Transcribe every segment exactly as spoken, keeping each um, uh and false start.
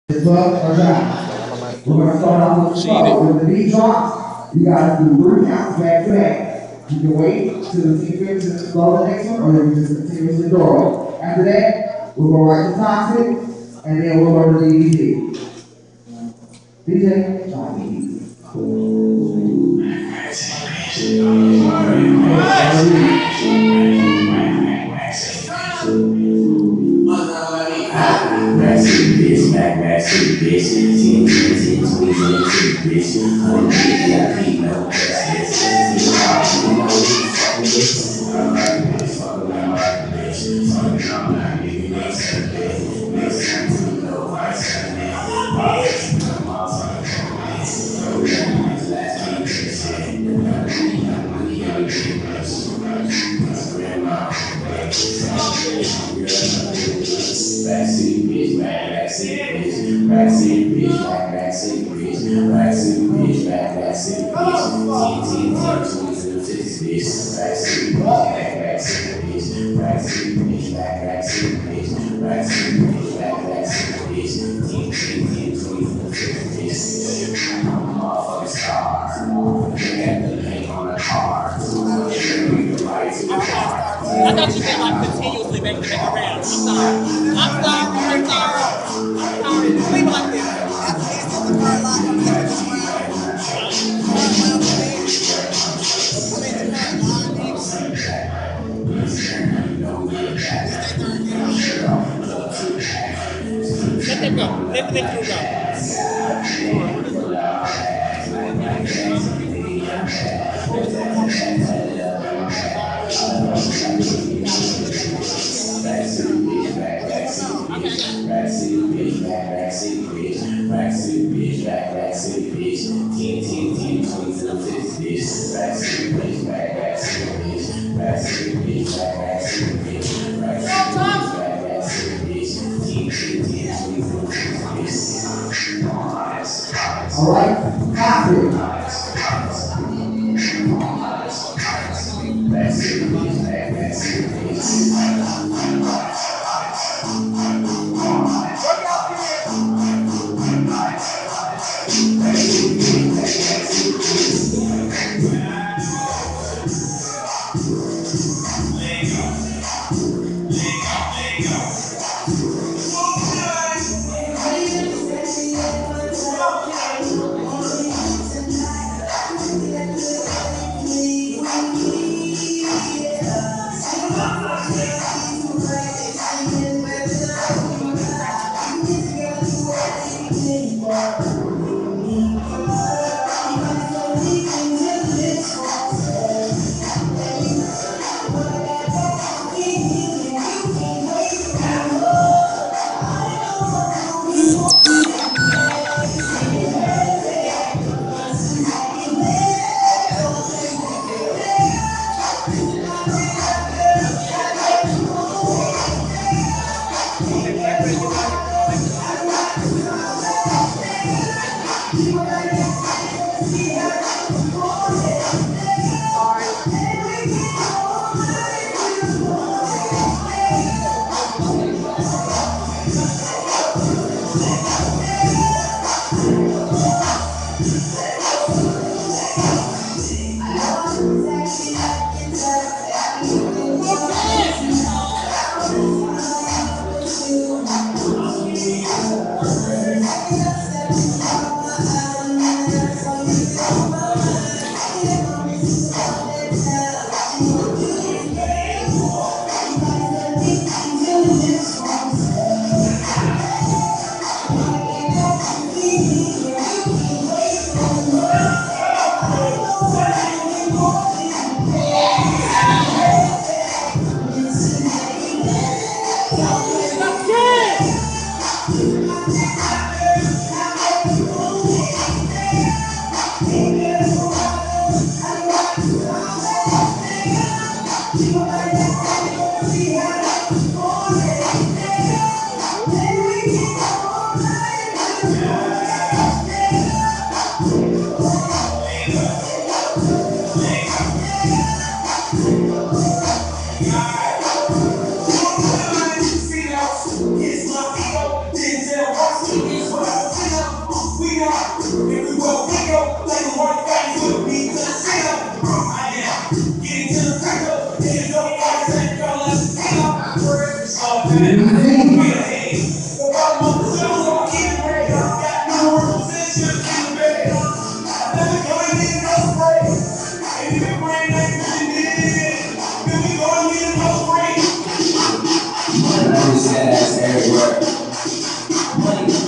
twelve or drive. We're going to start off with the flow. When the beat drops, you got to do root counts back to back. You can wait till the team finishes to blow the next one, or you can just continuously go. After that, we'll go right to toxic, and then we'll go to the D D. D J, try D D. Backseat bitch, back, backseat bitch. Ten, ten, ten, twenty, twenty, bitch. Hundred fifty, I keep no bitch. You know we fucking bitch. I'm like a bitch, fuck around like a bitch. Fucking on like nigga, next time, bitch. Next time to know, I said that. I'll get you come off on the phone. Go down this last week, shit. The money, the money, I'm getting much. My grandma, backseat bitch, back, backseat bitch, backseat bitch, back, backseat bitch, backseat bitch, back, backseat bitch, ten, ten, ten, twenty, fifty bitch, backseat bitch, back, backseat bitch, backseat bitch, back, backseat bitch, backseat bitch, back, backseat bitch, ten, ten, ten, twenty, fifty bitch. I'm a motherfucking star. Look at the paint on the car. I thought you meant like continuously make it back around. I'm sorry. I'm sorry. I'm sorry. I'm sorry. Leave it like this. Let them go. Let them go. Backseat bitch, back, backseat bitch, backseat bitch, back, backseat bitch, ten, ten, ten, twenty to the fifty bitch, backseat bitch, back, backseat bitch, backseat bitch, back, backseat bitch, backseat bitch, back, backseat bitch, ten, ten, ten, twenty to the fifty bitch. All right, copy. Backseat bitch, back, backseat bitch.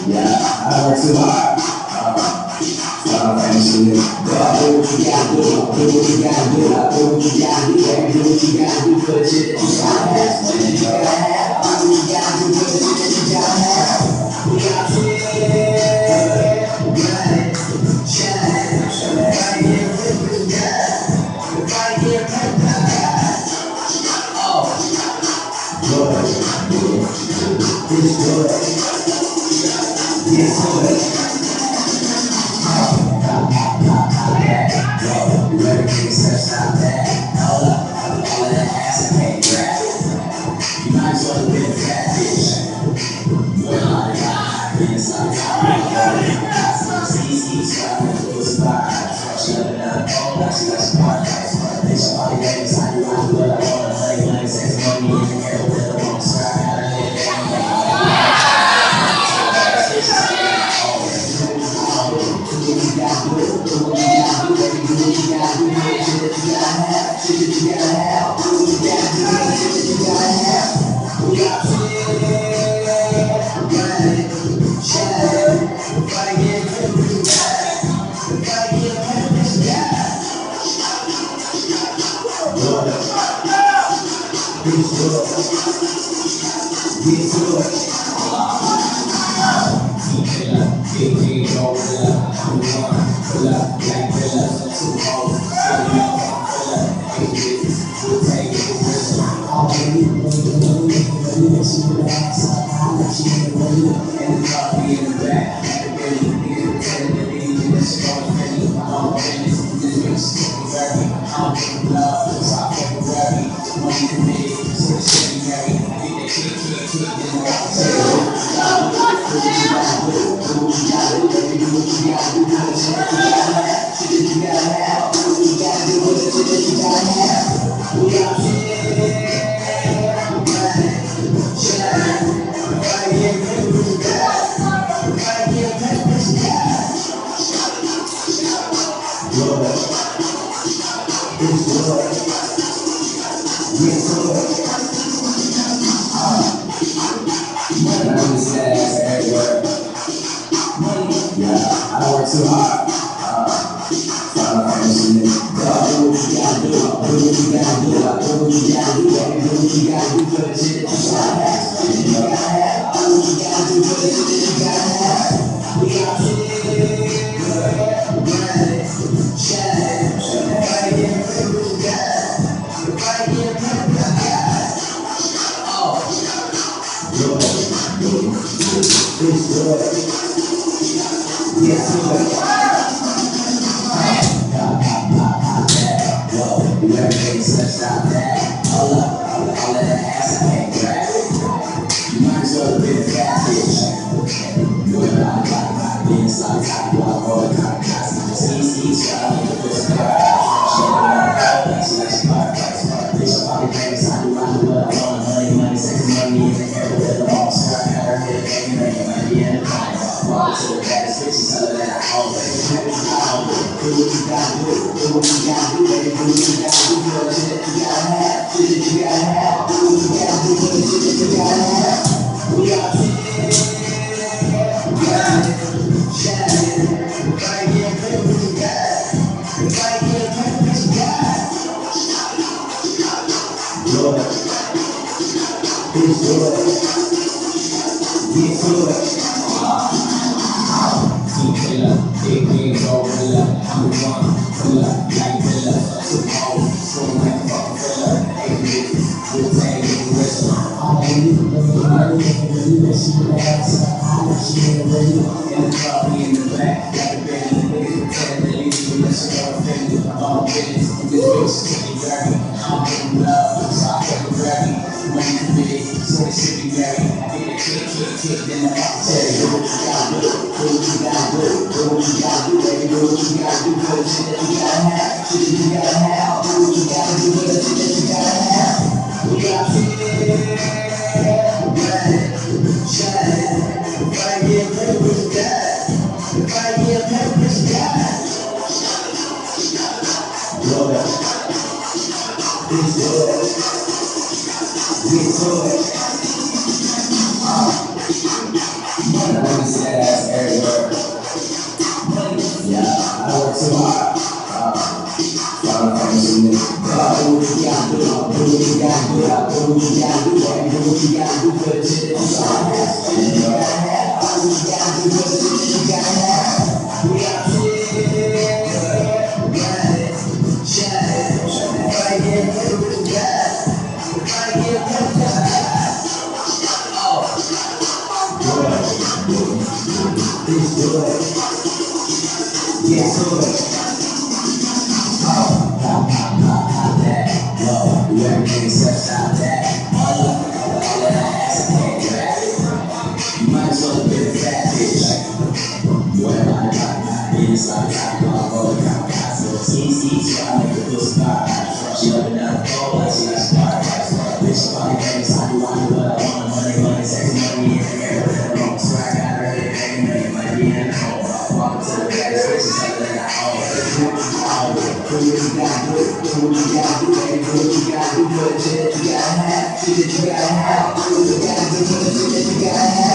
Yeah, I work too hard. Uh, family, God, do what you gotta do. Do what you gotta do. Do what you gotta do. Baby, do what you gotta do for the shit that you gotta have. Shit that you gotta have. Do what you gotta do for the shit that you gotta have. We got shit. Got it. Shine. Everybody get rich with you got it. Everybody get rich with you got it. Oh. Good. It's good. It's good. You better take a step, stop that. Hold up, all of that ass I can't grab. You might as well have been a fat bitch. Boy, a lot of God, been inside top. I see the ski, ski, so I never was a bar. She up another pole, now she likes some podcast. They should all be ready, so I do what I want. Honey, money, sex, money, in the air, with a long strap. Gotta live it, ain't do what you gotta do, do what you gotta do, baby, do what you gotta do, shit that you gotta have, shit that you gotta have, do what you gotta do, shit that you gotta have. We got shit, got it, shine it, everybody get paid what you got, everybody get paid what you got. Good, it's good, it's good. Big King, go with it up, I'm the one, pull up, black villa, two hoes, fill up, fill up, eight bitches, we'll take it, we'll listen. All the people, the money, the money, she would ask, I'll let you in the money, and the coffee in the back, at the belly, nigga, pretend that they need this shit on the penny, I'm on business, this bitch is getting very, I'm getting love, so I fucking worry, money committed, so the shit be married, I think they kick, kick, kick, then I got to tell you, do what you gotta do, do what you gotta do, baby, do what you gotta do, do the shit that you gotta have, shit that you gotta have, do what you gotta do, do the shit that you gotta have. We got shit, got it, shine, everybody get paid what you got, everybody get paid what you got. Good, it's good, it's good. Money is ass everywhere. Yeah, I work too hard. Uh, family, God, do what you gotta do. Do what you gotta do. Do what you gotta do. Baby, do what you gotta do for the shit that you gotta have. Shit that you gotta have. Do what you gotta do for the shit that you gotta have. We got shit. Got it. Shine it. Everybody get paid what you got. Everybody get paid what you got. Oh. Good. It's good. It's good. Whoa, you ever take steps out that? Hold up, all of that ass I can't grab. You might as well have been a fat bitch. Boy, a lot of God, been inside top. You all roll the car, see, see, so I don't know what's the car. She up another pole, she likes some podcast. They should all be ready, so I do what I want. Honey, money, sex, money, in the air, with a long strap. Got her head banging, banging, money in the car. Walk to the baddest bitches, tell her that I own it. Do what you gotta do, do what you gotta do, do what you gotta do, baby, do what you gotta do for the shit that you gotta have, shit that you gotta have, do what you gotta do for the shit that you gotta have. We got shit, got it, shine it, everybody get paid what you got, everybody get paid what you got. Good, it's good, it's good. Pull up, big king, go pull up, I'm the one, pull up, like pull up, two hoes, swing like a fucking pull up, eight bitches, we'll take it, we'll whistle. All the people, the money, the money, she would ask, I'll let you in the money, in the coffee, in the back, got the belly, niggas pretend that they need me, let's go offend you, I'm all business, this bitch is getting dirty, I'm getting love, so I fucking dirty, money committed, so this shit be married, I think they kick, kick, kick, then I got to tell you, do what you gotta do, do what you gotta do. Do what you gotta do, baby, do what you gotta do for the shit that you gotta have, shit that you gotta have, do what you gotta do for the shit that you gotta have. We got shit, got it, shine it, everybody get paid what you got, everybody get paid what you got. Good, it's good, it's good. Uh, You gotta have, you gotta have, you gotta have, you gotta have.